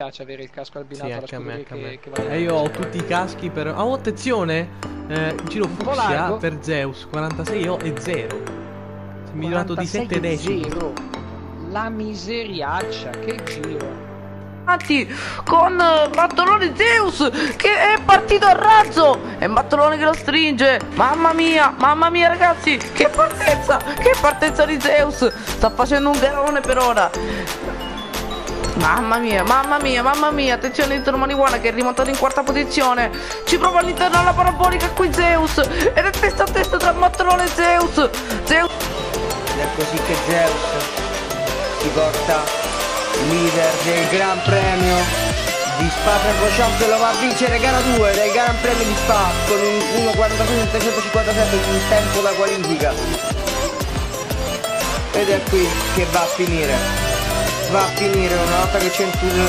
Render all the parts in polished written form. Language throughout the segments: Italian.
piace avere il casco abbinato Sì, alla anche a me, scuderia anche a me. che va E io ho tutti i caschi per... Oh, attenzione! Giro po' fucsia largo. per Zeus, 46 e 0. Si è migliorato di 7 decimi. 0. La miseriaccia, che giro. Con Mattolone Zeus che è partito a razzo e Mattolone che lo stringe. Mamma mia ragazzi, che partenza di Zeus. Sta facendo un garone per ora. Mamma mia, attenzione Inter Marijuana che è rimontato in quarta posizione. Ci prova all'interno della parabolica qui Zeus. Ed è testa a testa tra Mattolone e Zeus. Ed è così che Zeus si porta leader del Gran Premio di Spa-Francorchamps e lo va a vincere gara 2 del Gran Premio di Spa con un 1.46.357 in un tempo da qualifica. Ed è qui che va a finire una volta che c'è il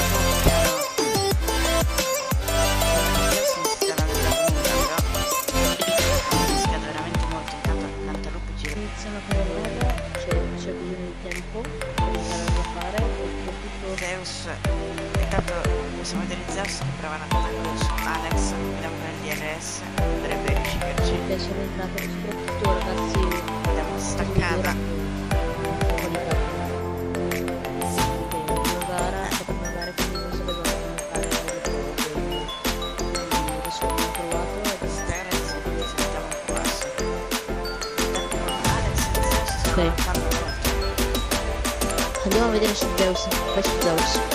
iniziano a fare roba, c'è bisogno di tempo per imparare a fare e soprattutto Zeus, intanto possiamo vedere Zeus che prova una cosa su Alex, vediamo con il DRS, dovrebbe riuscirci. perché sono entrate soprattutto ragazzi Vediamo staccata. una gara quindi non sapevamo come fare adesso abbiamo provato ed Sterez, sentiamo un po' basso. Alex e Zeus ok, andiamo a vedere su Zeus, vai su Zeus.